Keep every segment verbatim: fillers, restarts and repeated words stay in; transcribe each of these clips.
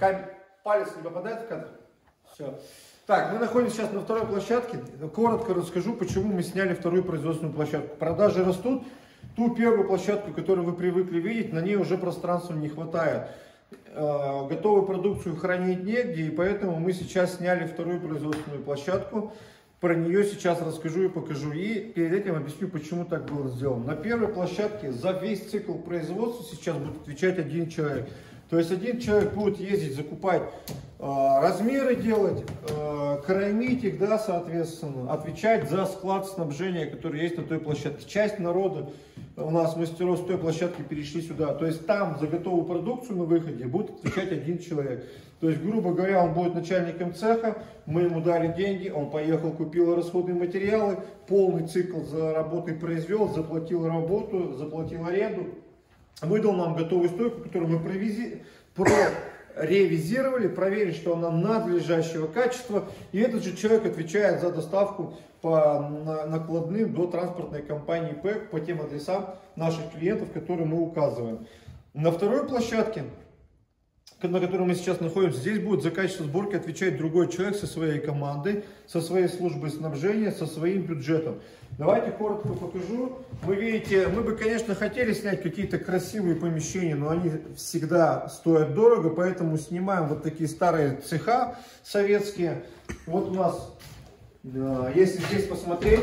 Палец не попадает в кадр? Все. Так, мы находимся сейчас на второй площадке. Коротко расскажу, почему мы сняли вторую производственную площадку. Продажи растут. Ту первую площадку, которую вы привыкли видеть, на ней уже пространства не хватает. Готовую продукцию хранить негде, и поэтому мы сейчас сняли вторую производственную площадку. Про нее сейчас расскажу и покажу. И перед этим объясню, почему так было сделано. На первой площадке за весь цикл производства сейчас будет отвечать один человек. То есть один человек будет ездить, закупать э, размеры, делать, э, кормить их, да, соответственно, отвечать за склад снабжения, который есть на той площадке. Часть народа у нас мастеров с той площадки перешли сюда. То есть там за готовую продукцию на выходе будет отвечать один человек. То есть, грубо говоря, он будет начальником цеха, мы ему дали деньги, он поехал, купил расходные материалы, полный цикл за работой произвел, заплатил работу, заплатил аренду. Выдал нам готовую стойку, которую мы провези, проревизировали, проверили, что она надлежащего качества. И этот же человек отвечает за доставку по накладным до транспортной компании ПЭК по тем адресам наших клиентов, которые мы указываем. На второй площадке, на которой мы сейчас находимся, здесь будет за качество сборки отвечать другой человек со своей командой, со своей службой снабжения, со своим бюджетом. Давайте коротко покажу. Вы видите, мы бы, конечно, хотели снять какие-то красивые помещения, но они всегда стоят дорого, поэтому снимаем вот такие старые цеха советские. Вот у нас, если здесь посмотреть,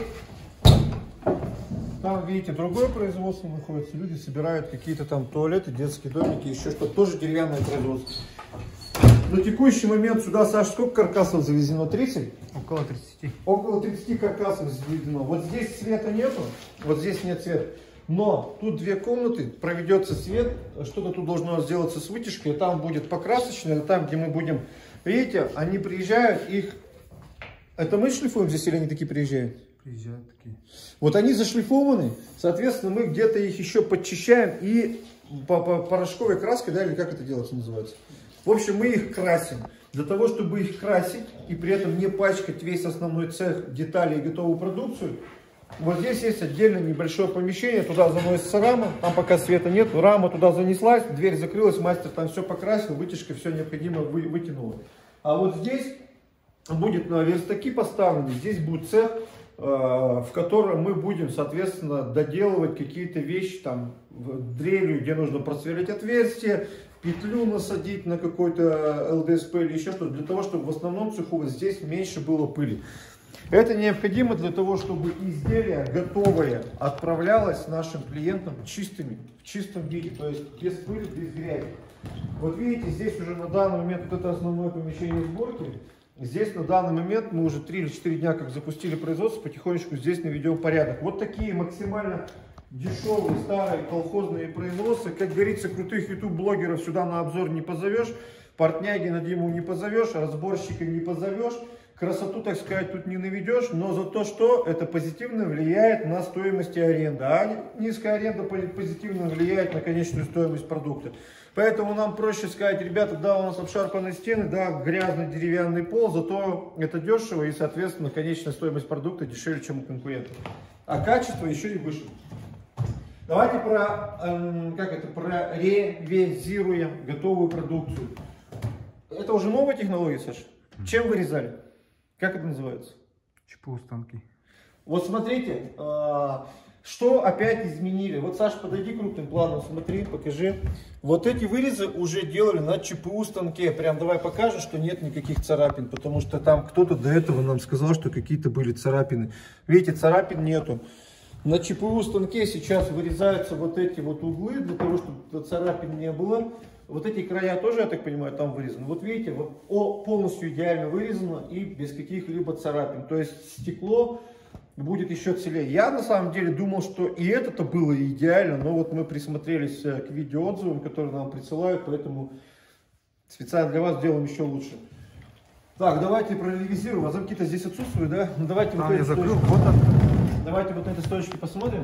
там, видите, другое производство находится. Люди собирают какие-то там туалеты, детские домики, еще что-то. Тоже деревянное производство. На текущий момент сюда, Саша, сколько каркасов завезено? тридцать? Около тридцати. Около тридцати каркасов завезено. Вот здесь света нету, вот здесь нет света. Но тут две комнаты, проведется свет, что-то тут должно сделаться с вытяжкой. Там будет покрасочное, там, где мы будем... Видите, они приезжают, их... Это мы шлифуем здесь или они такие приезжают? Приезжают такие. Вот они зашлифованы, соответственно, мы где-то их еще подчищаем и по, по порошковой краской, да, или как это делается называется. В общем, мы их красим. Для того, чтобы их красить и при этом не пачкать весь основной цех деталей и готовую продукцию, вот здесь есть отдельно небольшое помещение, туда заносится рама, там пока света нет, рама туда занеслась, дверь закрылась, мастер там все покрасил, вытяжка все необходимое вы, вытянула. А вот здесь будет на верстаки поставлены, здесь будет цех, в котором мы будем, соответственно, доделывать какие-то вещи, там, дрелью, где нужно просверлить отверстие, петлю насадить на какой-то эл дэ эс пэ или еще что-то, для того, чтобы в основном цеху вот здесь меньше было пыли. Это необходимо для того, чтобы изделие готовое отправлялось нашим клиентам чистыми, в чистом виде, то есть без пыли, без грязи. Вот видите, здесь уже на данный момент вот это основное помещение сборки. Здесь на данный момент мы уже три или четыре дня как запустили производство, потихонечку здесь наведем порядок. Вот такие максимально дешевые старые колхозные производства. Как говорится, крутых ютуб-блогеров сюда на обзор не позовешь, Портняги на Диму не позовешь, разборщика не позовешь, красоту, так сказать, тут не наведешь, но за то, что это позитивно влияет на стоимость аренды, а низкая аренда позитивно влияет на конечную стоимость продукта. Поэтому нам проще сказать, ребята, да, у нас обшарпанные стены, да, грязный деревянный пол, зато это дешево и, соответственно, конечная стоимость продукта дешевле, чем у конкурентов. А качество еще и выше. Давайте про, эм, как это, проревизируем готовую продукцию. Это уже новая технология, Саша? Чем вырезали? Как это называется? ЧПУ станки. Вот смотрите, э, что опять изменили. Вот, Саша, подойди крупным планом, смотри, покажи. Вот эти вырезы уже делали на ЧПУ станке. Прям давай покажем, что нет никаких царапин, потому что там кто-то до этого нам сказал, что какие-то были царапины. Видите, царапин нету. На ЧПУ станке сейчас вырезаются вот эти вот углы, для того, чтобы царапин не было. Вот эти края тоже, я так понимаю, там вырезаны. Вот видите, вот полностью идеально вырезано и без каких-либо царапин. То есть стекло будет еще целее. Я на самом деле думал, что и это-то было идеально, но вот мы присмотрелись к видеоотзывам, которые нам присылают, поэтому специально для вас сделаем еще лучше. Так, давайте проревизируем. А замки-то здесь отсутствуют, да? Ну, давайте а, вот я закрыл, стоечки. вот он. Давайте вот на этой стоечке посмотрим.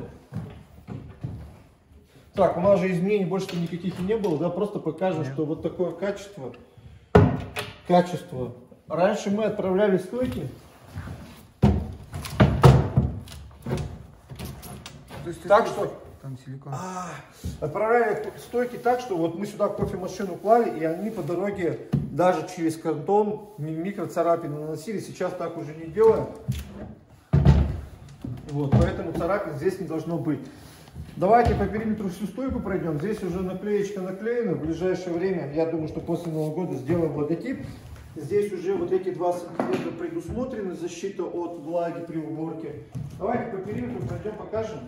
Так, у нас же изменений больше никаких и не было, да, просто покажем, Нет. что вот такое качество, качество. Раньше мы отправляли стойки. То есть так что там силикон. А, отправляли стойки так, что вот мы сюда кофемашину клали, и они по дороге даже через картон микроцарапины наносили, сейчас так уже не делаем. Вот, поэтому царапин здесь не должно быть. Давайте по периметру всю стойку пройдем. Здесь уже наклеечка наклеена. В ближайшее время, я думаю, что после Нового года сделаем логотип. Здесь уже вот эти два сантиметра предусмотрены, защита от влаги при уборке. Давайте по периметру пройдем, покажем.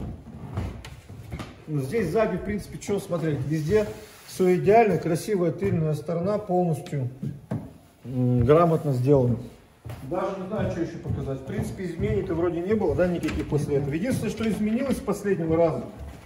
Здесь сзади, в принципе, что смотреть? Везде все идеально, красивая тыльная сторона, полностью грамотно сделана. Даже не знаю, что еще показать. В принципе, изменений-то вроде не было, да, никаких после этого. Единственное, что изменилось с последнего раза.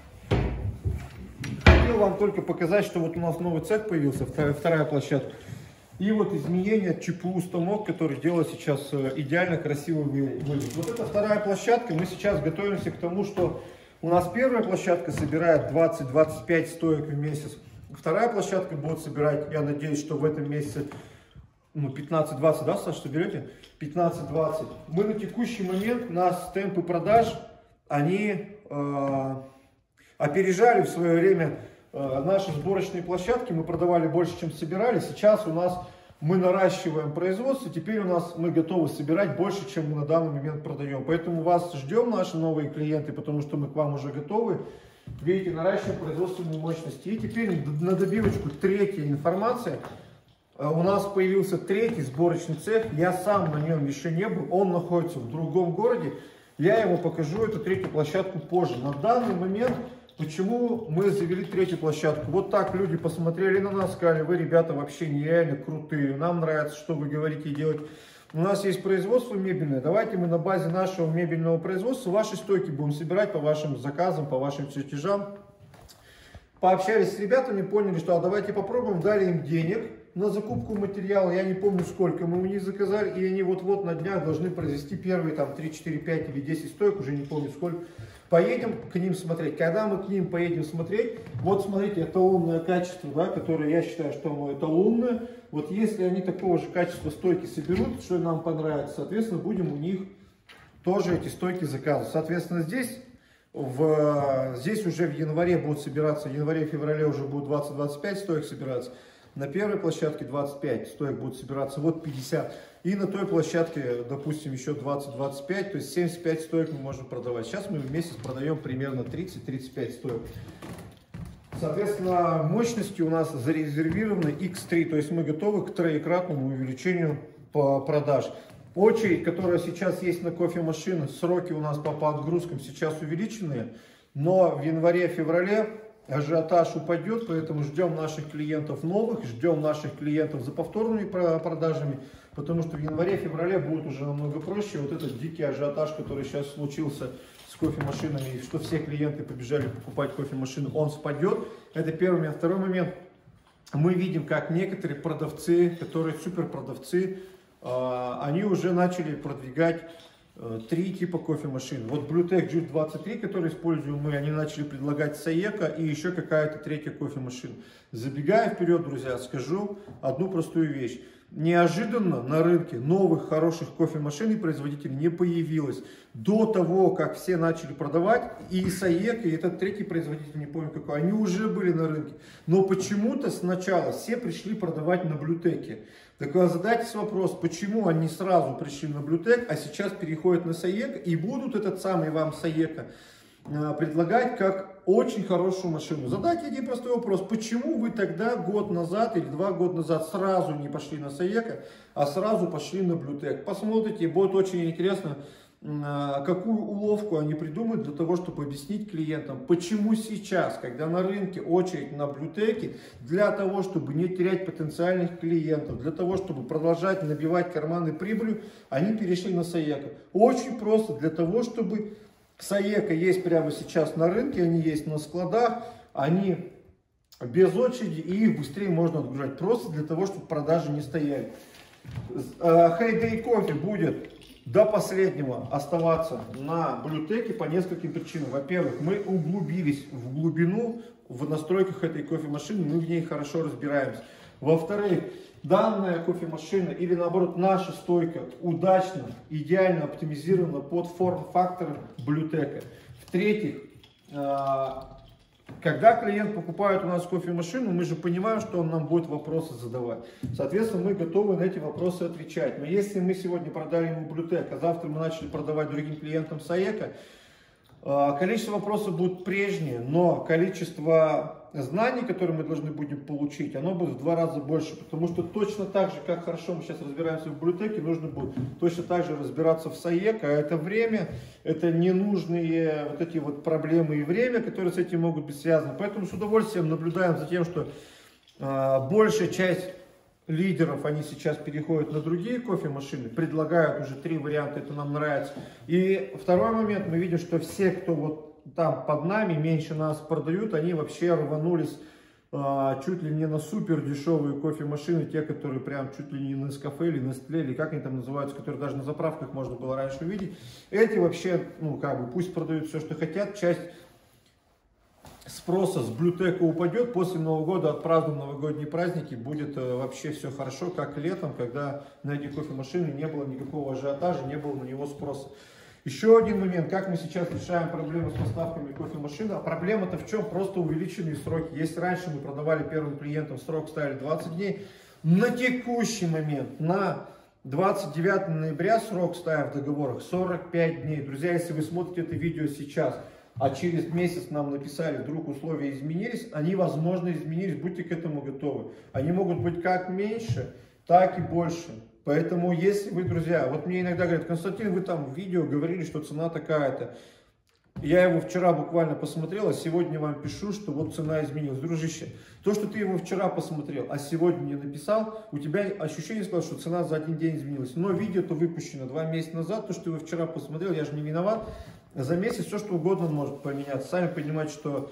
Хотел вам только показать, что вот у нас новый цех появился, вторая, вторая площадка. И вот изменение ЧПУ станок, который делает сейчас идеально красивый выглядит. Вот это вторая площадка. Мы сейчас готовимся к тому, что у нас первая площадка собирает двадцать-двадцать пять стоек в месяц. Вторая площадка будет собирать, я надеюсь, что в этом месяце ну, пятнадцать-двадцать, да, Саш, соберете? пятнадцать-двадцать. Мы на текущий момент, нас темпы продаж, они э, опережали в свое время э, наши сборочные площадки. Мы продавали больше, чем собирали. Сейчас у нас мы наращиваем производство. Теперь у нас мы готовы собирать больше, чем мы на данный момент продаем. Поэтому вас ждем, наши новые клиенты, потому что мы к вам уже готовы. Видите, наращиваем производственную мощность. И теперь на добивочку третья информация. У нас появился третий сборочный цех, я сам на нем еще не был, он находится в другом городе, я ему покажу эту третью площадку позже. На данный момент, почему мы завели третью площадку? Вот так люди посмотрели на нас, сказали, вы, ребята, вообще нереально крутые, нам нравится, что вы говорите и делаете. У нас есть производство мебельное, давайте мы на базе нашего мебельного производства ваши стойки будем собирать по вашим заказам, по вашим чертежам. Пообщались с ребятами, поняли, что а давайте попробуем, дали им денег на закупку материала, я не помню сколько мы у них заказали, и они вот-вот на днях должны произвести первые там три, четыре, пять или десять стоек, уже не помню сколько. Поедем к ним смотреть. Когда мы к ним поедем смотреть, вот смотрите, эталонное качество, да, которое я считаю, что оно эталонное. Вот если они такого же качества стойки соберут, что нам понравится, соответственно, будем у них тоже эти стойки заказывать. Соответственно, здесь В, здесь уже в январе будут собираться, в январе-феврале уже будет двадцать-двадцать пять стоек собираться. На первой площадке двадцать пять стоек будут собираться, вот пятьдесят. И на той площадке, допустим, еще двадцать-двадцать пять, то есть семьдесят пять стоек мы можем продавать. Сейчас мы в месяц продаем примерно тридцать-тридцать пять стоек. Соответственно, мощности у нас зарезервированы икс три, то есть мы готовы к троекратному увеличению по продаж. Очередь, которая сейчас есть на кофемашины, сроки у нас по, по отгрузкам сейчас увеличенные, но в январе-феврале ажиотаж упадет, поэтому ждем наших клиентов новых, ждем наших клиентов за повторными продажами, потому что в январе-феврале будет уже намного проще. Вот этот дикий ажиотаж, который сейчас случился с кофемашинами, что все клиенты побежали покупать кофемашины, он спадет. Это первый момент. Второй момент. Мы видим, как некоторые продавцы, которые суперпродавцы, они уже начали продвигать три типа кофемашин. Вот Bluetech джи двадцать три, который используем мы, они начали предлагать Saeco и еще какая-то третья кофемашина. Забегая вперед, друзья, скажу одну простую вещь. Неожиданно на рынке новых хороших кофемашин и производителей не появилось. До того, как все начали продавать, и Saeco, и этот третий производитель, не помню какой, они уже были на рынке. Но почему-то сначала все пришли продавать на Bluetech. Так вы задайтесь вопрос, почему они сразу пришли на Bluetech, а сейчас переходят на Saeco и будут этот самый вам Saeco предлагать как очень хорошую машину. Задайте один простой вопрос, почему вы тогда год назад или два года назад сразу не пошли на Saeco, а сразу пошли на Bluetech. Посмотрите, будет очень интересно, какую уловку они придумают для того, чтобы объяснить клиентам, почему сейчас, когда на рынке очередь на Bluetech, для того, чтобы не терять потенциальных клиентов, для того, чтобы продолжать набивать карманы прибылью, они перешли на Saeco. Очень просто, для того, чтобы Saeco есть прямо сейчас на рынке, они есть на складах, они без очереди и их быстрее можно отгружать, просто для того, чтобы продажи не стояли. Heyday Coffee будет до последнего оставаться на Bluetech по нескольким причинам. Во-первых, мы углубились в глубину в настройках этой кофемашины, мы в ней хорошо разбираемся. Во-вторых, данная кофемашина или наоборот наша стойка удачно, идеально оптимизирована под форм-фактор Bluetech. В-третьих, когда клиент покупает у нас кофемашину, мы же понимаем, что он нам будет вопросы задавать. Соответственно, мы готовы на эти вопросы отвечать. Но если мы сегодня продали ему Bluetech, а завтра мы начали продавать другим клиентам Saeco, количество вопросов будет прежнее, но количество знаний, которые мы должны будем получить, оно будет в два раза больше. Потому что точно так же, как хорошо мы сейчас разбираемся в Bluetech, нужно будет точно так же разбираться в Saeco. А это время, это ненужные вот эти вот проблемы и время, которые с этим могут быть связаны. Поэтому с удовольствием наблюдаем за тем, что э, большая часть лидеров, они сейчас переходят на другие кофемашины, предлагают уже три варианта, это нам нравится. И второй момент, мы видим, что все, кто вот там под нами, меньше нас продают, они вообще рванулись а, чуть ли не на супер дешевые кофемашины, те, которые прям чуть ли не на Nescafe или Nestle, или как они там называются, которые даже на заправках можно было раньше увидеть. Эти вообще, ну как бы, пусть продают все, что хотят, часть спроса с Bluetech упадет, после Нового года отпразднуем новогодние праздники, будет э, вообще все хорошо, как летом, когда на эти кофемашины не было никакого ажиотажа, не было на него спроса. Еще один момент, как мы сейчас решаем проблему с поставками кофемашин. А проблема-то в чем? Просто увеличенные сроки. Если раньше мы продавали первым клиентам, срок ставили двадцать дней, на текущий момент, на двадцать девятое ноября срок ставим в договорах сорок пять дней. Друзья, если вы смотрите это видео сейчас, а через месяц нам написали, вдруг условия изменились, они, возможно, изменились, будьте к этому готовы. Они могут быть как меньше, так и больше. Поэтому, если вы, друзья, вот мне иногда говорят: Константин, вы там в видео говорили, что цена такая-то. Я его вчера буквально посмотрел, а сегодня вам пишу, что вот цена изменилась. Дружище, то, что ты его вчера посмотрел, а сегодня мне написал, у тебя ощущение сказал, что цена за один день изменилась. Но видео-то выпущено два месяца назад, то, что ты его вчера посмотрел, я же не виноват. За месяц все, что угодно может поменяться. Сами понимаете, что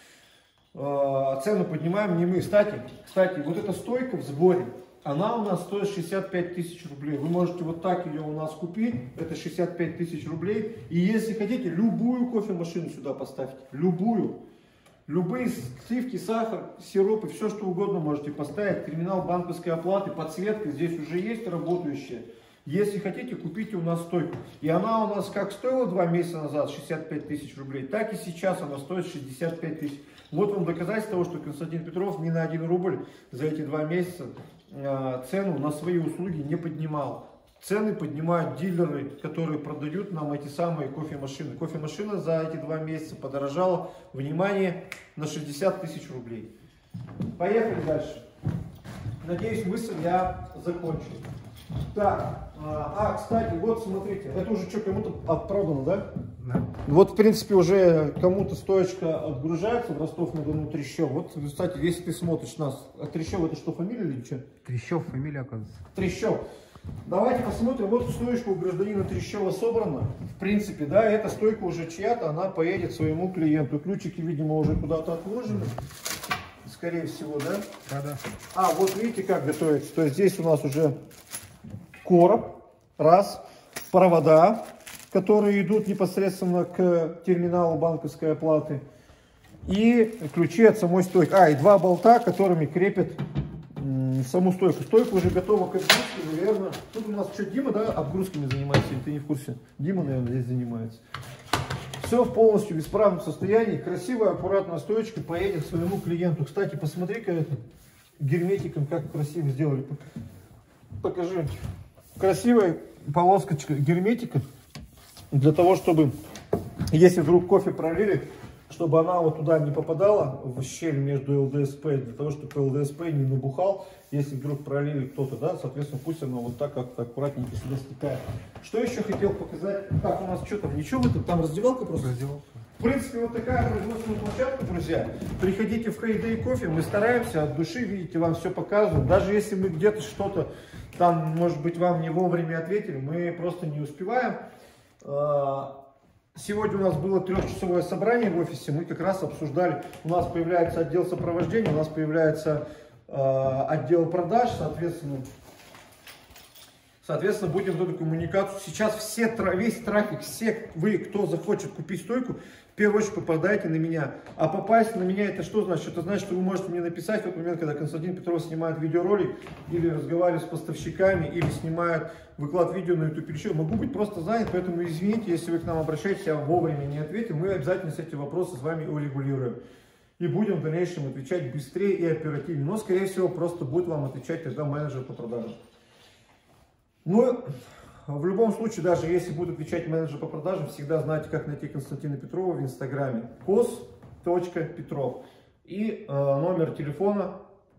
э, цену поднимаем не мы. Кстати, кстати, вот эта стойка в сборе, она у нас стоит шестьдесят пять тысяч рублей. Вы можете вот так ее у нас купить, это шестьдесят пять тысяч рублей. И если хотите, любую кофемашину сюда поставьте, любую. Любые сливки, сахар, сиропы, все что угодно можете поставить. Терминал банковской оплаты, подсветка здесь уже есть работающая. Если хотите, купите у нас стойку. И она у нас как стоила два месяца назад шестьдесят пять тысяч рублей, так и сейчас она стоит шестьдесят пять тысяч. Вот вам доказательство того, что Константин Петров ни на один рубль за эти два месяца э, цену на свои услуги не поднимал. Цены поднимают дилеры, которые продают нам эти самые кофемашины. Кофемашина за эти два месяца подорожала, внимание, на шестьдесят тысяч рублей. Поехали дальше. Надеюсь, мысль я закончил. Так, а, кстати, вот смотрите, это уже что, кому-то отпродано, да? Да. Вот, в принципе, уже кому-то стоечка отгружается в Ростов-на-Дону, Трещев. Вот, кстати, если ты смотришь нас, а Трещев это что, фамилия или что? Трещев, фамилия, оказывается. Трещев. Давайте посмотрим, вот стоечка у гражданина Трещева собрана. В принципе, да, эта стойка уже чья-то, она поедет своему клиенту. Ключики, видимо, уже куда-то отложены. Скорее всего, да? Да, да. А, вот видите, как готовится. То есть здесь у нас уже короб, раз, провода, которые идут непосредственно к терминалу банковской оплаты, и ключи от самой стойки. А, и два болта, которыми крепят м, саму стойку. Стойка уже готова к отгрузке, наверное. Тут у нас что, Дима, да, отгрузками занимается, или ты не в курсе? Дима, наверное, здесь занимается. Все в полностью бесправном состоянии. Красивая, аккуратная стоечка поедет к своему клиенту. Кстати, посмотри-ка это герметиком, как красиво сделали. Покажи. Красивая полосочка герметика для того, чтобы, если вдруг кофе пролили, чтобы она вот туда не попадала в щель между ЛДСП, для того, чтобы ЛДСП не набухал, если вдруг пролили кто-то, да, соответственно, пусть она вот так как аккуратненько сюда стекает. Что еще хотел показать? Так, у нас что там, ничего в этом, там раздевалка просто? Раздевалка. В принципе, вот такая производственная площадка, друзья. Приходите в Heyday Coffee, мы стараемся от души, видите, вам все показываем. Даже если мы где-то что-то там, может быть, вам не вовремя ответили, мы просто не успеваем. Сегодня у нас было трехчасовое собрание в офисе, мы как раз обсуждали, у нас появляется отдел сопровождения, у нас появляется отдел продаж, соответственно, соответственно, будем эту коммуникацию. Сейчас все, весь трафик, все вы, кто захочет купить стойку, в первую очередь попадайте на меня. А попасть на меня, это что значит? Это значит, что вы можете мне написать в тот момент, когда Константин Петров снимает видеоролик, или разговаривает с поставщиками, или снимает, выкладывает видео на YouTube, или еще. Могу быть просто занят, поэтому извините, если вы к нам обращаетесь, я вовремя не ответил. Мы обязательно с эти вопросы с вами урегулируем. И будем в дальнейшем отвечать быстрее и оперативнее. Но, скорее всего, просто будет вам отвечать тогда менеджер по продажам. Ну, в любом случае, даже если будет отвечать менеджер по продажам, всегда знаете, как найти Константина Петрова в инстаграме. кос точка петров. И э, номер телефона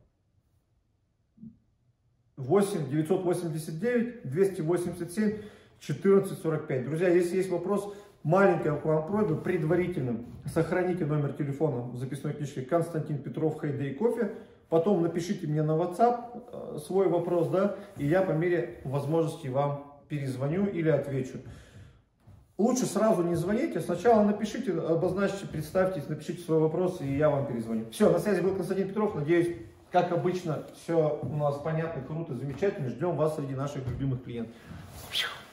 восемь девятьсот восемьдесят девять двести восемьдесят семь четырнадцать сорок пять. Друзья, если есть вопрос, маленькая к вам просьба, предварительно сохраните номер телефона в записной книжке Константин Петров Хейдей Кофе. Потом напишите мне на WhatsApp свой вопрос, да, и я по мере возможности вам перезвоню или отвечу. Лучше сразу не звоните, сначала напишите, обозначьте, представьтесь, напишите свой вопрос, и я вам перезвоню. Все, на связи был Константин Петров, надеюсь, как обычно, все у нас понятно, круто, замечательно. Ждем вас среди наших любимых клиентов.